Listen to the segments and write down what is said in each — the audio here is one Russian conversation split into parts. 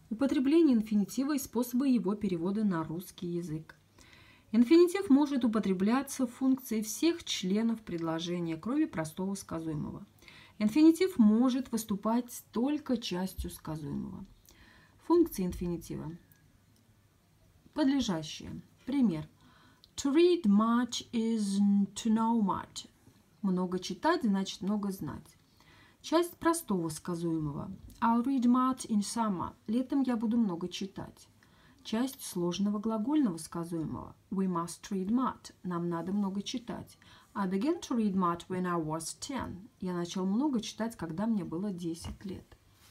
Употребление инфинитива и способы его перевода на русский язык. Инфинитив может употребляться в функции всех членов предложения, кроме простого сказуемого. Инфинитив может выступать только частью сказуемого. Функции инфинитива. Подлежащие. Пример. To read much is to know much. Много читать значит много знать. Часть простого сказуемого. I'll read much in summer. Летом я буду много читать. Часть сложного глагольного сказуемого. We must read much. Нам надо много читать. I began to read much when I was 10. Я начал много читать, когда мне было 10 лет.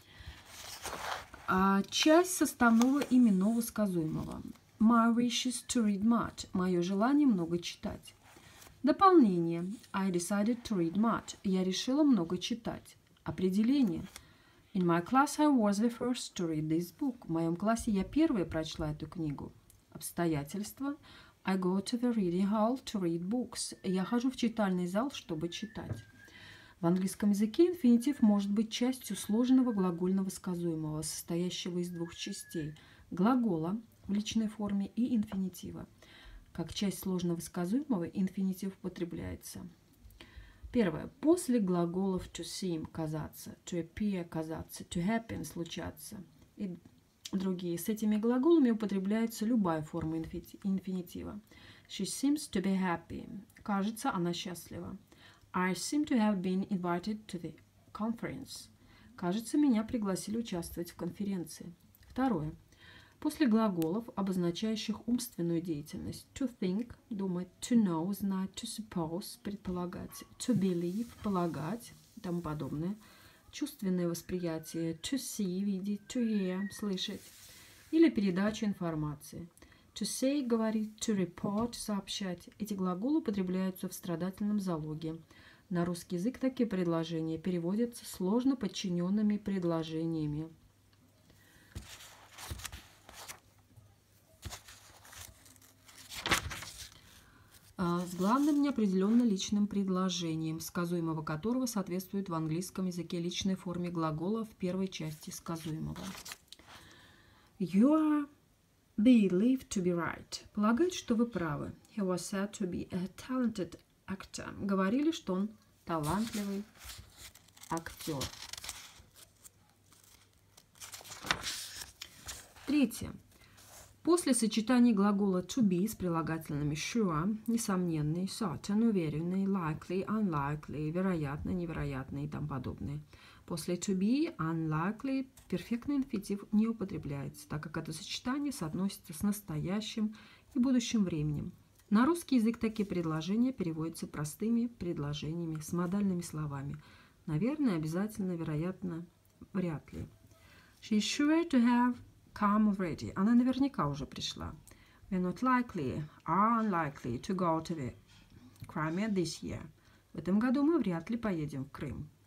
Часть составного именного сказуемого. My wish is to read much. Мое желание много читать. Дополнение. I decided to read much. Я решила много читать. Определение. In my class I was the first to read this book. В моем классе я первая прочла эту книгу. Обстоятельства. I go to the reading hall to read books. Я хожу в читальный зал, чтобы читать. В английском языке инфинитив может быть частью сложного глагольного сказуемого, состоящего из двух частей – глагола в личной форме и инфинитива. Как часть сложного сказуемого инфинитив употребляется. Первое. После глаголов to seem – казаться, to appear – казаться, to happen – случаться и другие. С этими глаголами употребляется любая форма инфинитива. She seems to be happy. Кажется, она счастлива. I seem to have been invited to the conference. Кажется, меня пригласили участвовать в конференции. Второе. После глаголов, обозначающих умственную деятельность. To think – думать, to know – знать, to suppose – предполагать, to believe – полагать и тому подобное. Чувственное восприятие. To see – видеть, to hear – слышать. Или передача информации. To say – говорить, to report – сообщать. Эти глаголы употребляются в страдательном залоге. На русский язык такие предложения переводятся сложно подчиненными предложениями. С главным неопределенно личным предложением, сказуемого которого соответствует в английском языке личной форме глагола в первой части сказуемого. You are believed to be right. Полагают, что вы правы. He was said to be a talented actor. Говорили, что он талантливый актер. Третье. После сочетания глагола to be с прилагательными sure, несомненный, certain, уверенный, likely, unlikely, вероятно, невероятно и тому подобное. После to be, unlikely, перфектный инфинитив не употребляется, так как это сочетание соотносится с настоящим и будущим временем. На русский язык такие предложения переводятся простыми предложениями с модальными словами. Наверное, обязательно, вероятно, вряд ли. She is sure to have come already. Она наверняка уже пришла. We are not likely, are unlikely to go to the Crimea this year. В этом году мы вряд ли поедем в Крым.